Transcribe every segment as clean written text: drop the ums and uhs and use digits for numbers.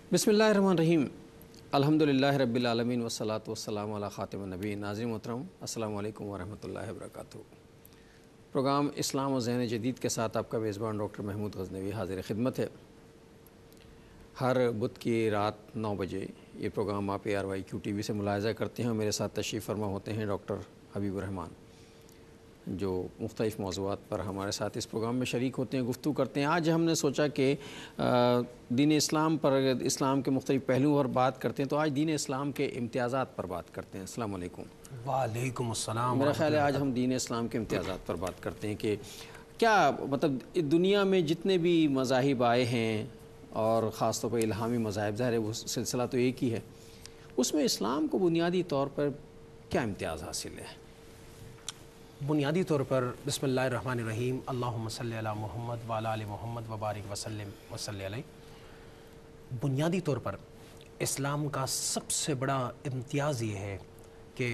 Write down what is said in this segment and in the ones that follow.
बिस्मिल्लाहिर्रहमानिर्रहीम अल्हम्दुलिल्लाहि रब्बिल आलमीन वस्सलातु वस्सलामु अला खातिमुन नबीय्यीन। नाज़रीन मोहतरम, अस्सलामु अलैकुम वरहमतुल्लाहि वबरकातुहू। प्रोग्राम इस्लाम और ज़हन जदीद के साथ आपका मेज़बान डॉक्टर महमूद गज़नवी हाज़िर खिदमत है। हर बुध की रात 9 बजे ये प्रोग्राम आप ARY Qtv से मुलाहिज़ा करते हैं। मेरे साथ तशरीफ़ फरमा होते हैं डॉक्टर हबीब रहमान, जो मुख्तलिफ़ मौज़ूआत पर हमारे साथ इस प्रोग्राम में शरीक होते हैं, गुफ्तगू करते हैं। आज हमने सोचा कि दीन इस्लाम पर, इस्लाम के मुख्तलिफ़ पहलुओं पर बात करते हैं, तो आज दीन इस्लाम के इम्तियाज़ात पर बात करते हैं। अस्सलाम वालेकुम। वालेकुम अस्सलाम। मेरा ख़्याल है आज हम दीन इस्लाम के इम्तियाज़ात पर बात करते हैं कि क्या मतलब दुनिया में जितने भी मज़ाहिब आए हैं और ख़ास तौर पर इल्हामी मज़ाहिब, ज़ाहिर है वो सिलसिला तो एक ही है, उसमें इस्लाम को बुनियादी तौर पर क्या इम्तियाज़ हासिल है? बुनियादी तौर पर बिस्मिल्लाहिर्रहमानिर्रहीम, अल्लाहुम्मा सल्लि अला मुहम्मद व अला आलि मुहम्मद व बारिक वसल्लिम वसल्लि अलैहि। बुनियादी तौर पर इस्लाम का सबसे बड़ा इम्तियाज़ ये है कि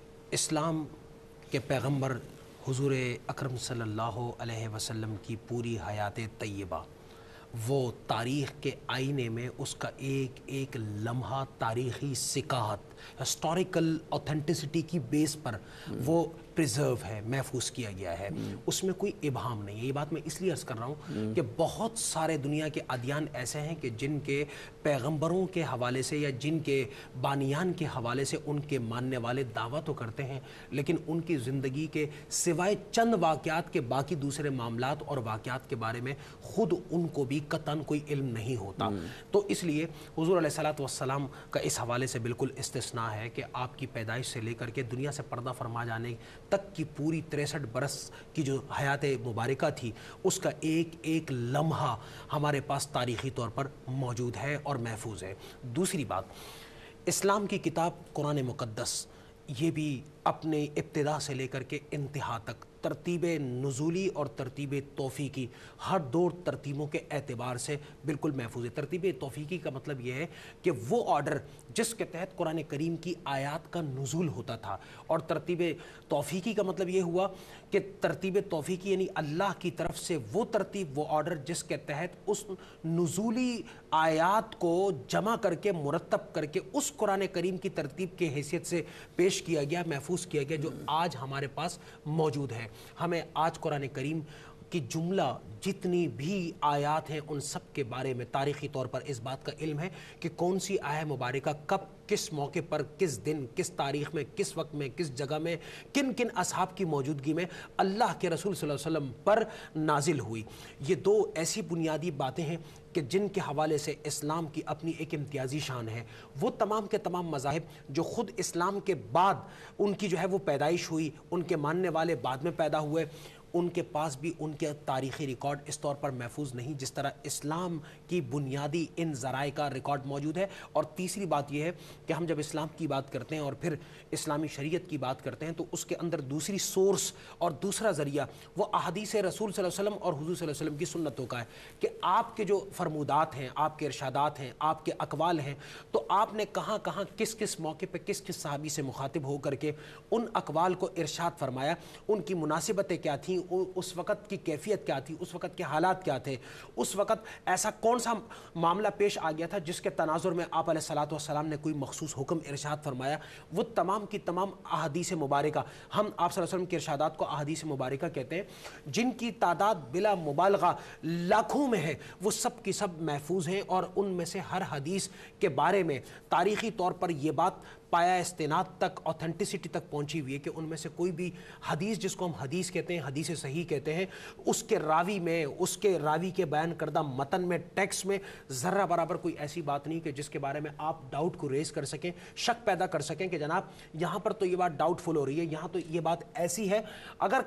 इस्लाम के पैगंबर हुज़ूर अकरम सल्लल्लाहु अलैहि वसल्लम की पूरी हयात तय्यबा, वो तारीख़ के आईने में उसका एक एक लम्हा तारीख़ी सिकाहत, हिस्टोरिकल ऑथेंटिसिटी की बेस पर वो प्रिजर्व है, महफूज किया गया है, उसमें कोई इबहाम नहीं है। ये बात मैं इसलिए अर्ज़ कर रहा हूँ कि बहुत सारे दुनिया के अदियान ऐसे हैं कि जिनके पैगंबरों के हवाले से या जिनके बानियान के हवाले से उनके मानने वाले दावा तो करते हैं, लेकिन उनकी ज़िंदगी के सिवाय चंद वाक़यात के बाकी दूसरे मामलात और वाक़यात के बारे में ख़ुद उनको भी कतन कोई इल्म नहीं होता। तो इसलिए हुज़ूर अलैहिस्सलातु वस्सलाम का इस हवाले से बिल्कुल इस्तिस्ना है कि आपकी पैदाइश से लेकर के दुनिया से पर्दा फरमा जाने तक की पूरी 63 बरस की जो हयात मुबारका थी, उसका एक एक लम्हा हमारे पास तारीख़ी तौर पर मौजूद है और महफूज है। दूसरी बात, इस्लाम की किताब कुरान मुक़द्दस, ये भी अपने इब्तिदा से लेकर के इंतहा तक तरतीब नुज़ूली और तरतीब तौफ़ीकी, हर दो तरतीबों के एतबार से बिल्कुल महफूज है। तरतीब तौफ़ीकी का मतलब यह है कि वो ऑर्डर जिसके तहत कुरान करीम की आयात का नुज़ूल होता था, और तरतीब तौफ़ीकी का मतलब ये हुआ कि तरतीब तौफ़ीकी यानी अल्लाह की तरफ से वो तरतीब, वो ऑर्डर जिसके तहत उस नुज़ूली आयात को जमा करके मुरतब करके उस कुरान करीम की तरतीब के हैसियत से पेश किया गया, महफूज किया गया, जो आज हमारे पास मौजूद है। हमें आज कुरान करीम की जुमला जितनी भी आयात हैं उन सब के बारे में तारीख़ी तौर पर इस बात का इल्म है कि कौन सी आयत मुबारका कब, किस मौके पर, किस दिन, किस तारीख़ में, किस वक्त में, किस जगह में, किन किन असहाब की मौजूदगी में अल्लाह के रसूल सल्लल्लाहु अलैहि वसल्लम पर नाजिल हुई। ये दो ऐसी बुनियादी बातें हैं कि जिनके हवाले से इस्लाम की अपनी एक इम्तियाज़ी शान है। वो तमाम के तमाम मज़ाहिब जो ख़ुद इस्लाम के बाद उनकी जो है वो पैदाइश हुई, उनके मानने वाले बाद में पैदा हुए, उनके पास भी उनके तारीख़ी रिकॉर्ड इस तौर पर महफूज नहीं जिस तरह इस्लाम की बुनियादी इन ज़राए का रिकॉर्ड मौजूद है। और तीसरी बात यह है कि हम जब इस्लाम की बात करते हैं और फिर इस्लामी शरीयत की बात करते हैं, तो उसके अंदर दूसरी सोर्स और दूसरा ज़रिया वो अहादीस रसूल सल्लल्लाहु अलैहि वसल्लम और हुज़ूर सल्लल्लाहु अलैहि वसल्लम की सुन्नतों का है कि आपके जो फरमुदात हैं, आपके इरशादात हैं, आपके अकवाल हैं, तो आपने कहाँ कहाँ किस किस मौके पर किस किस सहाबी से मुखातिब होकर के उन अकवाल को इरशाद फरमाया, उनकी मुनासिबतें क्या थी, उस वक़्त की कैफियत क्या थी, उस वक़्त के हालात क्या थे, उस वक़्त ऐसा कौन सा मामला पेश आ गया था जिसके तनाजुर में आप अलैहिस्सलातु वस्सलाम ने कोई मखसूस हुक्म इरशाद फरमाया। वो तमाम की तमाम अहादीस मुबारका, हम आप सल्लल्लाहु अलैहि वसल्लम के इरशादात को अहादीस मुबारका कहते हैं, जिनकी तादाद बिला मुबालगा लाखों में है, वो सब की सब महफूज हैं। और उनमें से हर हदीस के बारे में तारीख़ी तौर पर यह बात पाया इस्तिनाद तक, ऑथेंटिसिटी तक पहुंची हुई है कि उनमें से कोई भी हदीस, जिसको हम हदीस कहते हैं, हदीस सही कहते हैं, उसके रावी में, उसके रावी के बयान करदा मतन में, टेक्स्ट में ज़र्रा बराबर कोई ऐसी बात नहीं कि जिसके बारे में आप डाउट को रेज कर सकें, शक पैदा कर सकें कि जनाब यहाँ पर तो ये बात डाउटफुल हो रही है, यहाँ तो ये बात ऐसी है। अगर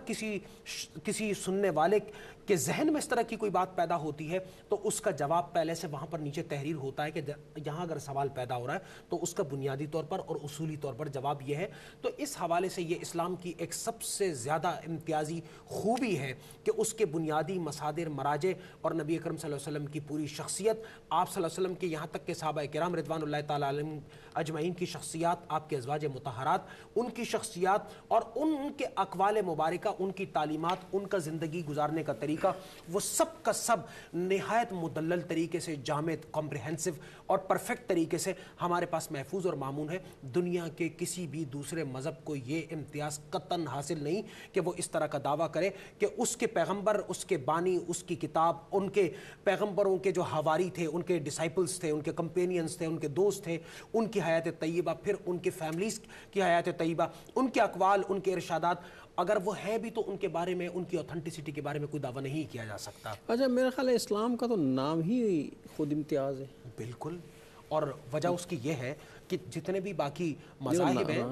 किसी सुनने वाले के जहन में इस तरह की कोई बात पैदा होती है तो उसका जवाब पहले से वहाँ पर नीचे तहरीर होता है कि यहाँ अगर सवाल पैदा हो रहा है तो उसका बुनियादी तौर पर اور اصولی طور پر جواب یہ ہے. تو اس حوالے سے یہ اسلام کی ایک سب سے زیادہ امتیازی خوبی ہے کہ اس کے بنیادی مصادر، مراجع اور نبی اکرم صلی اللہ علیہ وسلم کی پوری شخصیت، آپ صلی اللہ علیہ وسلم کے یہاں تک کہ صحابہ کرام رضوان اللہ تعالیٰ علیہم اجمعین کی شخصیات، آپ کے ازواج مطہرات ان کی شخصیات اور ان کے اقوال مبارکہ، ان کی تعلیمات، ان کا زندگی گزارنے کا طریقہ، وہ سب کا سب نہایت مدلل طریقے سے، جامع، کمپریہنسو اور پرفیکٹ طریقے سے ہمارے پاس محفوظ اور مامون ہے. دنیا کے کسی بھی دوسرے مذہب کو یہ امتیاز قطعاً حاصل نہیں کہ وہ اس طرح کا دعویٰ کرے کہ اس کے پیغمبر، اس کے بانی، اس کی کتاب، ان کے پیغمبروں کے جو حواری تھے، ان کے ڈسائپلز تھے، ان کے کمپینینز تھے، ان کے دوست تھے، ان کی حیات طیبہ، پھر ان کے فیملیز کی حیات طیبہ، ان کے اقوال، ان کے ارشادات، اگر وہ ہے بھی تو ان کے بارے میں، ان کی اوتھنٹسٹی کے بارے میں کوئی دعویٰ نہیں کیا جا سکتا. اچھا، میرا خیال ہے اسلام کا تو نام ہی خود امتیاز ہے. بالکل. اور وجہ اس کی یہ ہے کہ جتنے بھی باقی مذاہب ہیں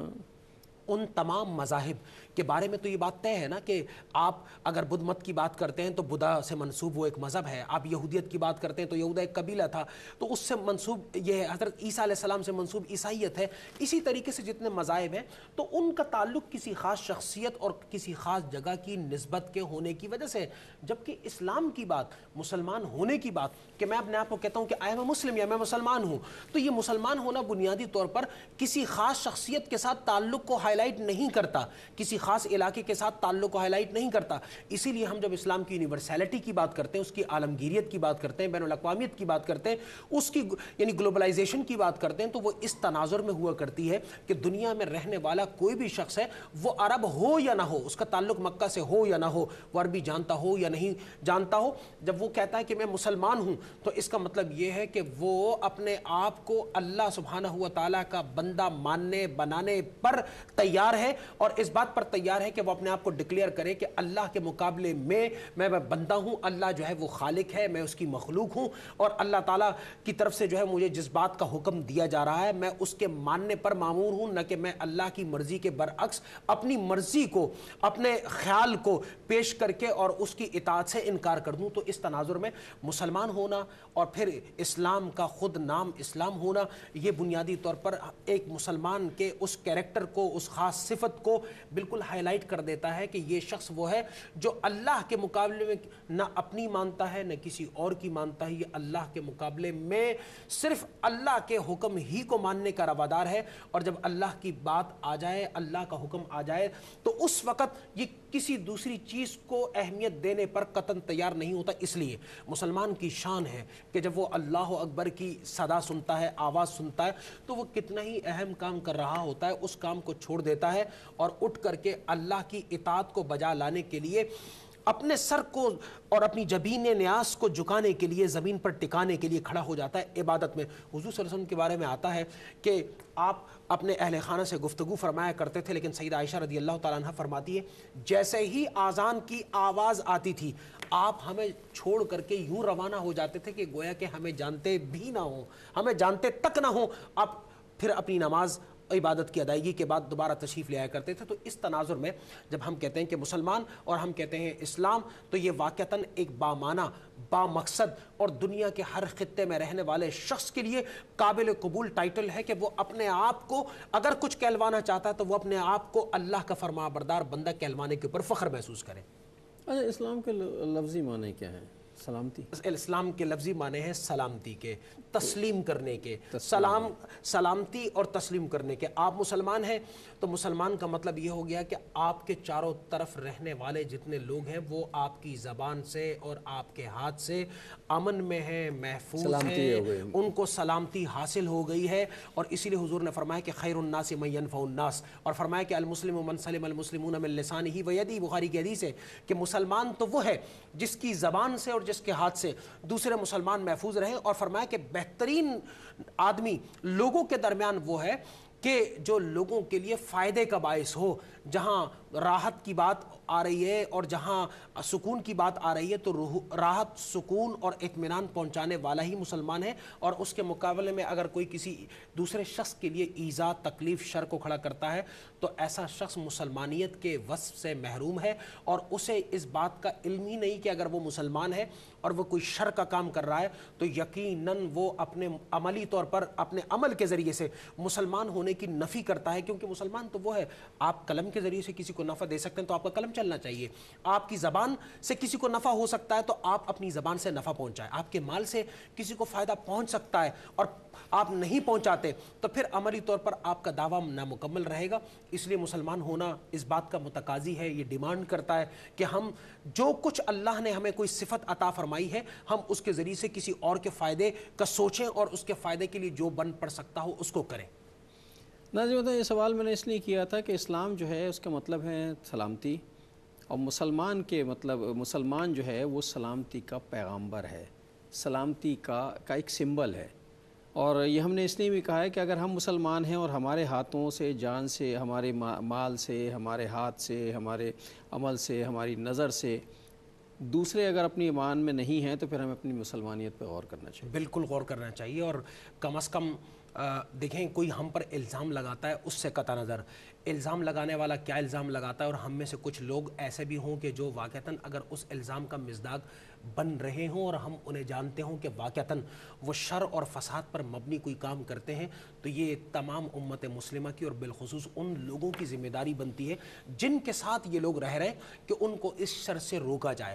ان تمام مذاہب کے بارے میں تو یہ بات طے ہے نا کہ آپ اگر بدھ مت کی بات کرتے ہیں تو بدھا سے منسوب وہ ایک مذہب ہے، آپ یہودیت کی بات کرتے ہیں تو یہودا ایک قبیلہ تھا تو اس سے منسوب یہ ہے، حضرت عیسیٰ علیہ السلام سے منسوب عیسائیت ہے. اسی طریقے سے جتنے مذاہب ہیں تو ان کا تعلق کسی خاص شخصیت اور کسی خاص جگہ کی نسبت کے ہونے کی وجہ سے. جبکہ اسلام کی بات، مسلمان ہونے کی بات، کہ میں اپنے آپ کو کہتا ہوں کہ آئی ایم اے مسلم یا میں مسلمان ہوں، تو یہ مسلمان ہونا بنیادی طور پر کسی خاص شخصیت کے ساتھ تعلق کو ہائی لائٹ نہیں کرتا، کسی خاص علاقے کے ساتھ تعلق کو ہائی لائٹ نہیں کرتا. اسی لیے ہم جب اسلام کی یونیورسیلٹی کی بات کرتے ہیں، اس کی عالمگیریت کی بات کرتے ہیں، بین الاقوامیت کی بات کرتے ہیں، اس کی یعنی گلوبلائزیشن کی بات کرتے ہیں، تو وہ اس تناظر میں ہوا کرتی ہے کہ دنیا میں رہنے والا کوئی بھی شخص ہے، وہ عرب ہو یا نہ ہو، اس کا تعلق مکہ سے ہو یا نہ ہو، وہ عربی جانتا ہو یا نہیں جانتا ہو، جب وہ کہتا ہے کہ میں مسلمان ہوں تو اس کا مطلب یہ ہے کہ وہ اپنے آپ کو اللہ سبحانہ و تعالیٰ کا بندہ ماننے بنانے پر تیار ہے، اور اس بات پر تیار ہے کہ وہ اپنے آپ کو ڈکلیئر کرے کہ اللہ کے مقابلے میں بندہ ہوں، اللہ جو ہے وہ خالق ہے، میں اس کی مخلوق ہوں، اور اللہ تعالیٰ کی طرف سے جو ہے مجھے جس بات کا حکم دیا جا رہا ہے میں اس کے ماننے پر مامور ہوں، نہ کہ میں اللہ کی مرضی کے برعکس اپنی مرضی کو، اپنے خیال کو پیش کر کے اور اس کی اطاعت سے انکار کر دوں. تو اس تناظر میں مسلمان ہونا اور پھر اسلام کا خود نام اسلام ہونا، یہ بنیادی طور پر ایک مسلمان کے اس کیریکٹر کو، اس خاص صفت کو بالکل ہائی لائٹ کر دیتا ہے کہ یہ شخص وہ ہے جو اللہ کے مقابلے میں نہ اپنی مانتا ہے نہ کسی اور کی مانتا ہے، یہ اللہ کے مقابلے میں صرف اللہ کے حکم ہی کو ماننے کا روادار ہے. اور جب اللہ کی بات آ جائے، اللہ کا حکم آ جائے، تو اس وقت یہ کسی دوسری چیز کو اہمیت دینے پر قطعاً تیار نہیں ہوتا. اس لیے مسلمان کی شان ہے کہ جب وہ اللہ اکبر کی صدا سنتا ہے، آواز سنتا ہے، تو وہ کتنا ہی اہم کام کر رہا ہوتا ہے اس کام کو چھوڑ دیتا ہے اور اٹھ کر کے اللہ کی اطاعت کو بجا لانے کے لیے اپنے سر کو اور اپنی جبین نیاز کو جھکانے کے لیے، زمین پر ٹکانے کے لیے کھڑا ہو جاتا ہے عبادت میں. حضور صلی اللہ علیہ وسلم کے بارے میں آتا ہے کہ آپ اپنے اہل خانہ سے گفتگو فرمایا کرتے تھے، لیکن سیدہ عائشہ رضی اللہ تعالیٰ عنہ فرماتی ہے جیسے ہی اذان کی آواز آتی تھی آپ ہمیں چھوڑ کر کے یوں روانہ ہو جاتے تھے کہ گویا کہ ہمیں جانتے بھی نہ ہوں، ہمیں جانتے تک نہ ہوں. آپ پھر اپنی نماز عبادت کی ادائیگی کے بعد دوبارہ تشریف لے آیا کرتے تھے. تو اس تناظر میں جب ہم کہتے ہیں کہ مسلمان اور ہم کہتے ہیں اسلام، تو یہ واقعتاً ایک بامعنی، با مقصد اور دنیا کے ہر خطے میں رہنے والے شخص کے لیے قابل قبول ٹائٹل ہے کہ وہ اپنے آپ کو اگر کچھ کہلوانا چاہتا ہے تو وہ اپنے آپ کو اللہ کا فرما بردار بندہ کہلوانے کے اوپر فخر محسوس کرے. اچھا، اسلام کے لفظی معنی کیا ہے؟ سلامتی. اسلام کے لفظی معنی ہے سلامتی کے، تسلیم کرنے کے، سلامتی اور تسلیم کرنے کے. آپ مسلمان ہیں تو مسلمان کا مطلب یہ ہو گیا کہ آپ کے چاروں طرف رہنے والے جتنے لوگ ہیں وہ آپ کی زبان سے اور آپ کے ہاتھ سے امن میں ہیں، محفوظ ہیں، ان کو سلامتی حاصل ہو گئی ہے. اور اسی لیے حضور نے فرمایا کہ خیر الناس من ينفع الناس، اور فرمایا کہ المسلم من سلم المسلمون من لسانه ويده. بخاری کی حدیث ہے کہ مسلمان تو وہ ہے جس کی زبان سے اور جس کے ہاتھ سے دوسرے مسلمان محفوظ رہیں. اور فرمایا کہ بہترین آدمی لوگوں کے درمیان وہ ہے کہ جو لوگوں کے لیے فائدے کا باعث ہو، جہاں راحت کی بات آ رہی ہے اور جہاں سکون کی بات آ رہی ہے تو راحت سکون اور اطمینان پہنچانے والا ہی مسلمان ہے، اور اس کے مقابلے میں اگر کوئی کسی دوسرے شخص کے لیے ایذا تکلیف شر کو کھڑا کرتا ہے تو ایسا شخص مسلمانیت کے وصف سے محروم ہے، اور اسے اس بات کا علم ہی نہیں کہ اگر وہ مسلمان ہے اور وہ کوئی شر کا کام کر رہا ہے تو یقیناً وہ اپنے عملی طور پر اپنے عمل کے ذریعے سے مسلمان ہونے کی نفی کرتا ہے، کیونکہ مسلمان تو وہ ہے، آپ قلم کے ذریعے سے کسی کو نفع دے سکتے ہیں تو آپ کا قلم چلنا چاہیے، آپ کی زبان سے کسی کو نفع ہو سکتا ہے تو آپ اپنی زبان سے نفع پہنچائیں، آپ کے مال سے کسی کو فائدہ پہنچ سکتا ہے اور آپ نہیں پہنچاتے تو پھر عملی طور پر آپ کا دعویٰ نامکمل رہے گا۔ اس لیے مسلمان ہونا اس بات کا متقاضی ہے، یہ ڈیمانڈ کرتا ہے کہ ہم جو کچھ اللہ نے ہمیں کوئی صفت عطا فرمائی ہے ہم اس کے ذریعے سے کسی اور کے فائدے کا سوچیں اور اس کے فائدے کے لیے جو بن پڑ سکتا ہو اس کو کریں۔ ناظرین یہ سوال میں نے اس لیے کیا تھا کہ اسلام جو ہے اس کا مطلب ہے سلامتی، اور مسلمان جو ہے وہ سلامتی کا پیغامبر ہے، سلامتی کا ایک سمبل ہے، اور یہ ہم نے اس لیے بھی کہا ہے کہ اگر ہم مسلمان ہیں اور ہمارے ہاتھوں سے، جان سے، ہمارے مال سے، ہمارے ہاتھ سے، ہمارے عمل سے، ہماری نظر سے دوسرے اگر اپنی ایمان میں نہیں ہیں تو پھر ہمیں اپنی مسلمانیت پہ غور کرنا چاہیے۔ بالکل غور کرنا چاہیے، اور کم از کم دیکھیں کوئی ہم پر الزام لگاتا ہے اس سے قطع نظر الزام لگانے والا کیا الزام لگاتا ہے، اور ہم میں سے کچھ لوگ ایسے بھی ہوں کہ جو واقعتاً اگر اس الزام کا مصداق بن رہے ہوں اور ہم انہیں جانتے ہوں کہ واقعتاً وہ شر اور فساد پر مبنی کوئی کام کرتے ہیں، تو یہ تمام امت مسلمہ کی اور بالخصوص ان لوگوں کی ذمہ داری بنتی ہے جن کے ساتھ یہ لوگ رہ رہے ہیں کہ ان کو اس شر سے روکا جائے،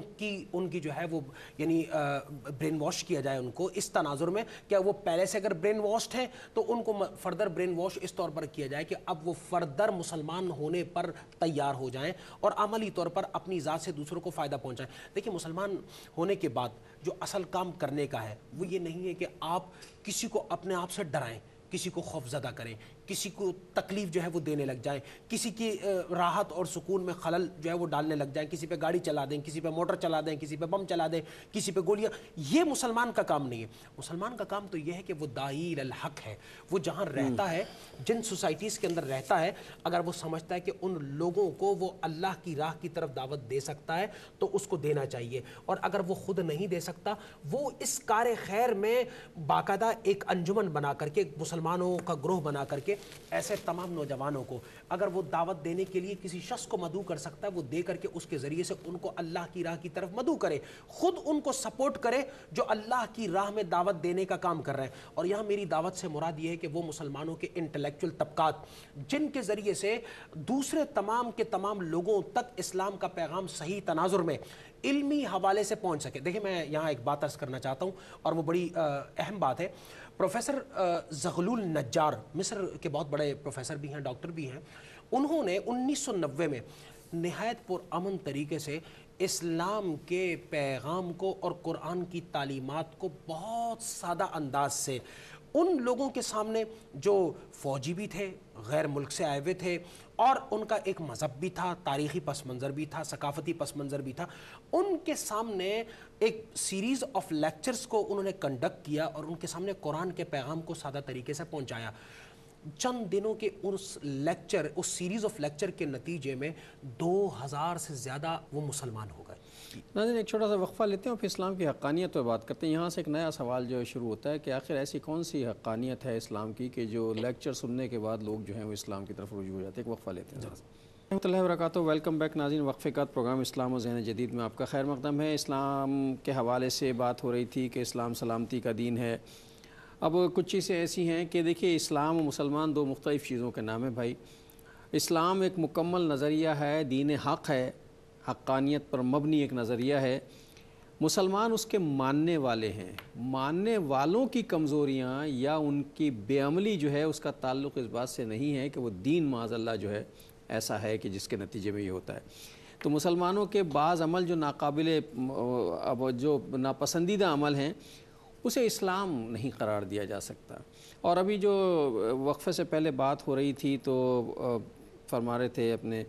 ان کی جو ہے وہ یعنی برین واش کیا جائے ان کو اس تناظر میں کہ وہ پہلے سے اگر برین واشڈ ہیں تو ان کو فردر برین واش اس طور پر کیا جائے کہ اب وہ فردر مسلمان ہونے پر تیار ہو جائیں اور عملی طور پر اپنی ذات سے دوسروں کو فائدہ پہنچائیں۔ دیکھیں مسلمان ہونے کے بعد جو اصل کام کرنے کا ہے وہ یہ نہیں ہے کہ آپ کسی کو اپنے آپ سے ڈرائیں، کسی کو خوف زدہ کریں، کسی کو تکلیف جو ہے وہ دینے لگ جائیں، کسی کی راحت اور سکون میں خلل جو ہے وہ ڈالنے لگ جائیں، کسی پہ گاڑی چلا دیں، کسی پہ موٹر چلا دیں، کسی پہ بم چلا دیں، کسی پہ گولیاں، یہ مسلمان کا کام نہیں ہے۔ مسلمان کا کام تو یہ ہے کہ وہ داعی الحق ہے، وہ جہاں رہتا ہے، جن سوسائٹیز کے اندر رہتا ہے، اگر وہ سمجھتا ہے کہ ان لوگوں کو وہ اللہ کی راہ کی طرف دعوت دے سکتا ہے تو اس کو دینا چاہیے، اور اگر وہ خود نہیں دے سکتا وہ اس کار خیر میں باقاعدہ ایک انجمن بنا کر کے، مسلمانوں کا گروہ بنا کر کے ایسے تمام نوجوانوں کو اگر وہ دعوت دینے کے لیے کسی شخص کو مدعو کر سکتا ہے وہ دے کر کے اس کے ذریعے سے ان کو اللہ کی راہ کی طرف مدعو کرے، خود ان کو سپورٹ کرے جو اللہ کی راہ میں دعوت دینے کا کام کر رہے ہیں۔ اور یہاں میری دعوت سے مراد یہ ہے کہ وہ مسلمانوں کے انٹلیکچول طبقات جن کے ذریعے سے دوسرے تمام کے تمام لوگوں تک اسلام کا پیغام صحیح تناظر میں علمی حوالے سے پہنچ سکے۔ دیکھیں میں یہاں ایک بات عرض کرنا چاہتا ہوں اور وہ بڑی اہم بات ہے۔ پروفیسر زغلول نجار مصر کے بہت بڑے پروفیسر بھی ہیں، ڈاکٹر بھی ہیں، انہوں نے 1990 میں نہایت پرامن طریقے سے اسلام کے پیغام کو اور قرآن کی تعلیمات کو بہت سادہ انداز سے ان لوگوں کے سامنے جو فوجی بھی تھے، غیر ملک سے آئے ہوئے تھے، اور ان کا ایک مذہب بھی تھا، تاریخی پس منظر بھی تھا، ثقافتی پس منظر بھی تھا، ان کے سامنے ایک سیریز آف لیکچرز کو انہوں نے کنڈکٹ کیا اور ان کے سامنے قرآن کے پیغام کو سادہ طریقے سے پہنچایا۔ چند دنوں کے اس سیریز آف لیکچر کے نتیجے میں 2000 سے زیادہ وہ مسلمان ہو گئے۔ ناظرین ایک چھوٹا سا وقفہ لیتے ہیں اور پھر اسلام کی حقانیت پر بات کرتے ہیں۔ یہاں سے ایک نیا سوال جو شروع ہوتا ہے کہ آخر ایسی کون سی حقانیت ہے اسلام کی کہ جو لیکچر سننے کے بعد لوگ جو ہیں وہ اسلام کی طرف رجوع ہو جاتے ہیں۔ ایک وقفہ لیتے ہیں۔ رحمۃ اللہ وبرکاتہ، ویلکم بیک ناظرین۔ وقفے کا پروگرام اسلام و ذہن جدید میں آپ کا خیر مقدم ہے۔ اسلام کے حوالے سے بات ہو رہی تھی کہ اسلام سلامتی کا دین ہے۔ اب کچھ چیزیں ایسی ہیں کہ دیکھیے اسلام و مسلمان دو مختلف چیزوں کے نام ہیں بھائی۔ اسلام ایک مکمل نظریہ ہے، دین حق ہے، حقانیت پر مبنی ایک نظریہ ہے۔ مسلمان اس کے ماننے والے ہیں، ماننے والوں کی کمزوریاں یا ان کی بے عملی جو ہے اس کا تعلق اس بات سے نہیں ہے کہ وہ دین معاذ اللہ جو ہے ایسا ہے کہ جس کے نتیجے میں یہ ہوتا ہے۔ تو مسلمانوں کے بعض عمل جو جو ناپسندیدہ عمل ہیں اسے اسلام نہیں قرار دیا جا سکتا۔ اور ابھی جو وقفے سے پہلے بات ہو رہی تھی تو فرما رہے تھے اپنے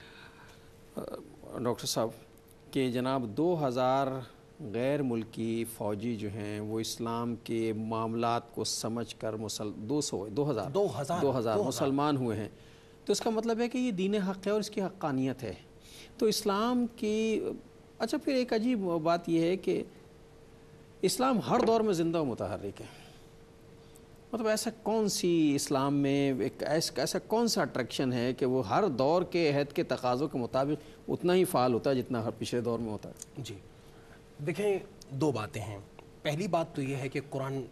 ڈاکٹر صاحب کہ جناب 2000 غیر ملکی فوجی جو ہیں وہ اسلام کے معاملات کو سمجھ کر 2000 مسلمان ہوئے ہیں۔ تو اس کا مطلب ہے کہ یہ دین حق ہے اور اس کی حقانیت ہے۔ تو اسلام کی اچھا پھر ایک عجیب بات یہ ہے کہ اسلام ہر دور میں زندہ و متحرک ہے. مطلب ایسا کون سی اسلام میں ایک ایسا کون سا اٹریکشن ہے کہ وہ ہر دور کے عہد کے تقاضوں کے مطابق اتنا ہی فعال ہوتا ہے جتنا ہر پچھلے دور میں ہوتا ہے؟ جی دیکھیں، دو باتیں ہیں. پہلی بات تو یہ ہے کہ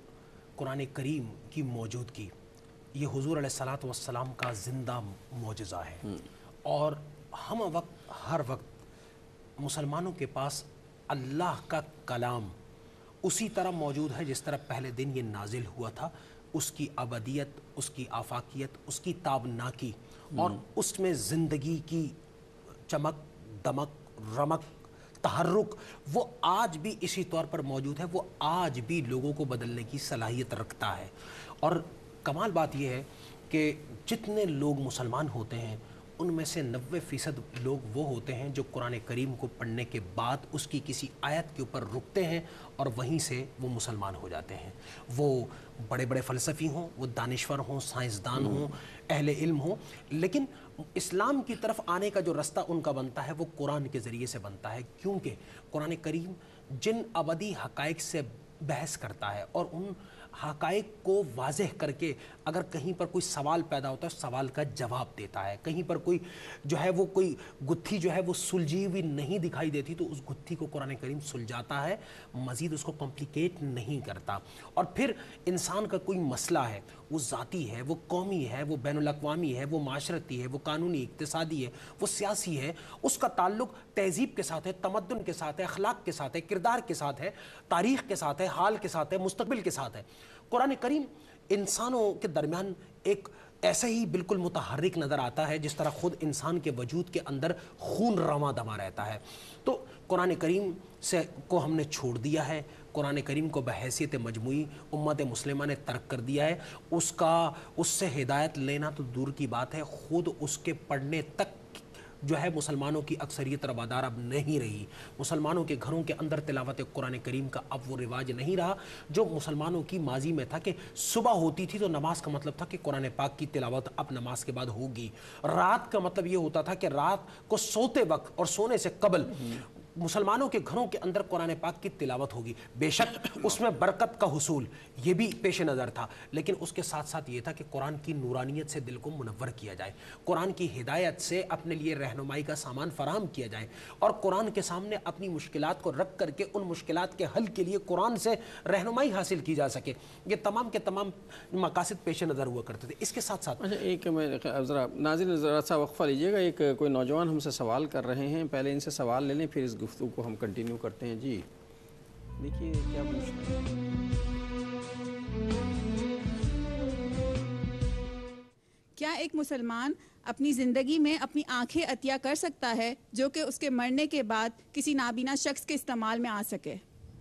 قرآن کریم کی موجودگی یہ حضور علیہ الصلاۃ والسلام کا زندہ معجزہ ہے، اور ہم ہر وقت مسلمانوں کے پاس اللہ کا کلام اسی طرح موجود ہے جس طرح پہلے دن یہ نازل ہوا تھا. اس کی ابدیت، اس کی آفاقیت، اس کی تابناکی اور اس میں زندگی کی چمک، دمک، رمک، تحرک، وہ آج بھی اسی طور پر موجود ہے. وہ آج بھی لوگوں کو بدلنے کی صلاحیت رکھتا ہے. اور کمال بات یہ ہے کہ جتنے لوگ مسلمان ہوتے ہیں ان میں سے 90% لوگ وہ ہوتے ہیں جو قرآن کریم کو پڑھنے کے بعد اس کی کسی آیت کے اوپر رکتے ہیں اور وہیں سے وہ مسلمان ہو جاتے ہیں. وہ بڑے بڑے فلسفی ہوں، وہ دانشور ہوں، سائنسدان ہوں، اہل علم ہوں، لیکن اسلام کی طرف آنے کا جو رستہ ان کا بنتا ہے وہ قرآن کے ذریعے سے بنتا ہے. کیونکہ قرآن کریم جن ابدی حقائق سے بحث کرتا ہے اور ان حقائق کو واضح کر کے اگر کہیں پر کوئی سوال پیدا ہوتا ہے سوال کا جواب دیتا ہے. کہیں پر کوئی جو ہے وہ کوئی گتھی جو ہے وہ سلجھی ہوئی نہیں دکھائی دیتی تو اس گتھی کو قرآن کریم سلجھاتا ہے، مزید اس کو کمپلیکیٹ نہیں کرتا. اور پھر انسان کا کوئی مسئلہ ہے، وہ ذاتی ہے، وہ قومی ہے، وہ بین الاقوامی ہے، وہ معاشرتی ہے، وہ قانونی اقتصادی ہے، وہ سیاسی ہے، اس کا تعلق تہذیب کے ساتھ ہے، تمدن کے ساتھ ہے، اخلاق کے ساتھ ہے، کردار کے ساتھ ہے، تاریخ کے ساتھ ہے، حال کے ساتھ ہے، مستقبل کے ساتھ ہے. قرآن کریم انسانوں کے درمیان ایک ایسے ہی بالکل متحرک نظر آتا ہے جس طرح خود انسان کے وجود کے اندر خون رواں دما رہتا ہے. تو قرآن کریم سے کو ہم نے چھوڑ دیا ہے، قرآن کریم کو بحیثیت مجموعی امت مسلمہ نے ترک کر دیا ہے. اس سے ہدایت لینا تو دور کی بات ہے، خود اس کے پڑھنے تک جو ہے مسلمانوں کی اکثریت روادار اب نہیں رہی. مسلمانوں کے گھروں کے اندر تلاوت قرآن کریم کا اب وہ رواج نہیں رہا جو مسلمانوں کی ماضی میں تھا کہ صبح ہوتی تھی تو نماز کا مطلب تھا کہ قرآن پاک کی تلاوت اب نماز کے بعد ہوگی. رات کا مطلب یہ ہوتا تھا کہ رات کو سوتے وقت اور سونے سے قبل مسلمانوں کے گھروں کے اندر قرآن پاک کی تلاوت ہوگی. بے شک اس میں برکت کا حصول یہ بھی پیش نظر تھا، لیکن اس کے ساتھ ساتھ یہ تھا کہ قرآن کی نورانیت سے دل کو منور کیا جائے، قرآن کی ہدایت سے اپنے لیے رہنمائی کا سامان فراہم کیا جائے، اور قرآن کے سامنے اپنی مشکلات کو رکھ کر کے ان مشکلات کے حل کے لیے قرآن سے رہنمائی حاصل کی جا سکے. یہ تمام کے تمام مقاصد پیش نظر ہوا کرتے تھے. اس کے ساتھ ساتھ ایک میں ذرا ناظرین ذرا سا وقفہ لیجیے گا. ایک کوئی نوجوان ہم سے سوال کر رہے ہیں، پہلے ان سے سوال لے لیں پھر اس گفتگو کو ہم کنٹینیو کرتے ہیں. جی دیکھیے کیا پوچھ رہے ہیں. کیا ایک مسلمان اپنی زندگی میں اپنی آنکھیں عطیہ کر سکتا ہے جو کہ اس کے مرنے کے بعد کسی نابینا شخص کے استعمال میں آ سکے؟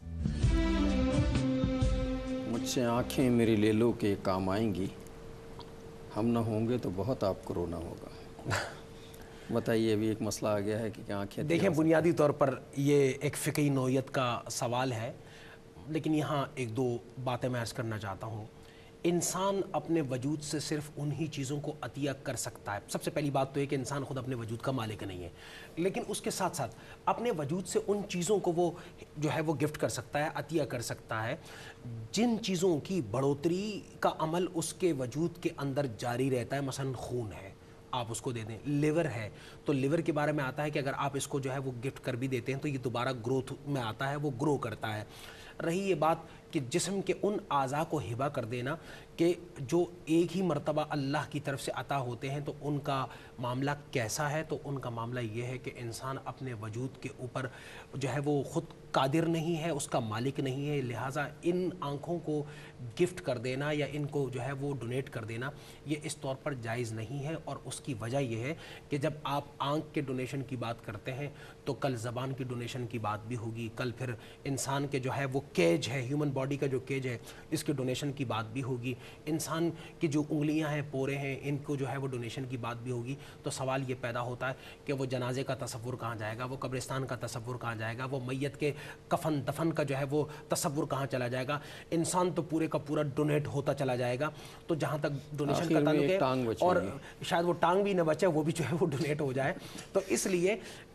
مجھ سے آنکھیں میری لے لو کہ کام آئیں گی، ہم نہ ہوں گے تو بہت آپ کو رونا ہوگا. بتائیے ابھی ایک مسئلہ آ گیا ہے کہ آنکھیں. دیکھیں بنیادی طور پر یہ ایک فقہی نوعیت کا سوال ہے، لیکن یہاں ایک دو باتیں میں عرض کرنا چاہتا ہوں. انسان اپنے وجود سے صرف انہی چیزوں کو عطیہ کر سکتا ہے. سب سے پہلی بات تو یہ کہ انسان خود اپنے وجود کا مالک نہیں ہے، لیکن اس کے ساتھ ساتھ اپنے وجود سے ان چیزوں کو وہ جو ہے وہ گفٹ کر سکتا ہے، عطیہ کر سکتا ہے جن چیزوں کی بڑھوتری کا عمل اس کے وجود کے اندر جاری رہتا ہے. مثلا خون ہے، آپ اس کو دے دیں. لیور ہے تو لیور کے بارے میں آتا ہے کہ اگر آپ اس کو جو ہے وہ گفٹ کر بھی دیتے ہیں تو یہ دوبارہ گروتھ میں آتا ہے، وہ گرو کرتا ہے. رہی یہ بات کہ جسم کے ان اعضاء کو ہبہ کر دینا کہ جو ایک ہی مرتبہ اللہ کی طرف سے عطا ہوتے ہیں، تو ان کا معاملہ کیسا ہے؟ تو ان کا معاملہ یہ ہے کہ انسان اپنے وجود کے اوپر جو ہے وہ خود قادر نہیں ہے، اس کا مالک نہیں ہے، لہٰذا ان آنکھوں کو گفٹ کر دینا یا ان کو جو ہے وہ ڈونیٹ کر دینا یہ اس طور پر جائز نہیں ہے. اور اس کی وجہ یہ ہے کہ جب آپ آنکھ کے ڈونیشن کی بات کرتے ہیں تو کل زبان کی ڈونیشن کی بات بھی ہوگی، کل پھر انسان کے جو ہے وہ کیج ہے، ہیومن باڈی کا جو کیج ہے اس کے ڈونیشن کی بات بھی ہوگی، انسان کی جو انگلیاں ہیں، پورے ہیں، ان کو جو ہے وہ ڈونیشن کی بات بھی ہوگی. تو سوال یہ پیدا ہوتا ہے کہ وہ جنازے کا تصور کہاں جائے گا، وہ قبرستان کا تصور کہاں جائے گا، وہ میت کے کفن دفن کا جو ہے وہ تصور کہاں چلا جائے گا؟ انسان تو پورے کا پورا ڈونیٹ ہوتا چلا جائے گا. تو جہاں تک ڈونیشن کا تعلق ہے، اور شاید وہ ٹانگ بھی نہ بچے وہ بھی جو ہے وہ ڈونیٹ ہو جائے. تو اس لیے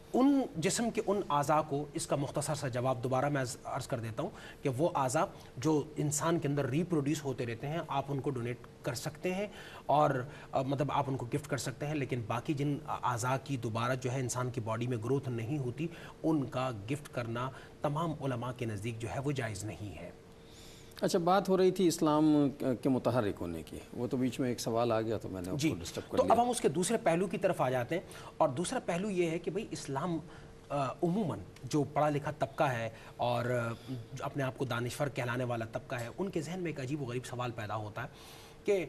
ان جسم کے ان اعضاء کو، اس کا مختصر سا جواب دوبارہ میں عرض کر دیتا ہوں کہ وہ اعضاء جو انسان کے اندر ریپروڈیوس ہوتے رہتے ہیں آپ ان کو ڈونیٹ کر سکتے ہیں اور مطلب آپ ان کو گفٹ کر سکتے ہیں، لیکن باقی جن اعضاء کی دوبارہ جو ہے انسان کی باڈی میں گروتھ نہیں ہوتی ان کا گفٹ کرنا تمام علماء کے نزدیک جو ہے وہ جائز نہیں ہے۔ اچھا، بات ہو رہی تھی اسلام کے متحرک ہونے کی، وہ تو بیچ میں ایک سوال آ گیا تو میں نے اس کو ڈسٹرب کر تو لیا۔ اب ہم اس کے دوسرے پہلو کی طرف آ جاتے ہیں، اور دوسرا پہلو یہ ہے کہ بھئی اسلام عموماً جو پڑھا لکھا طبقہ ہے اور اپنے آپ کو دانشور کہلانے والا طبقہ ہے، ان کے ذہن میں ایک عجیب و غریب سوال پیدا ہوتا ہے کہ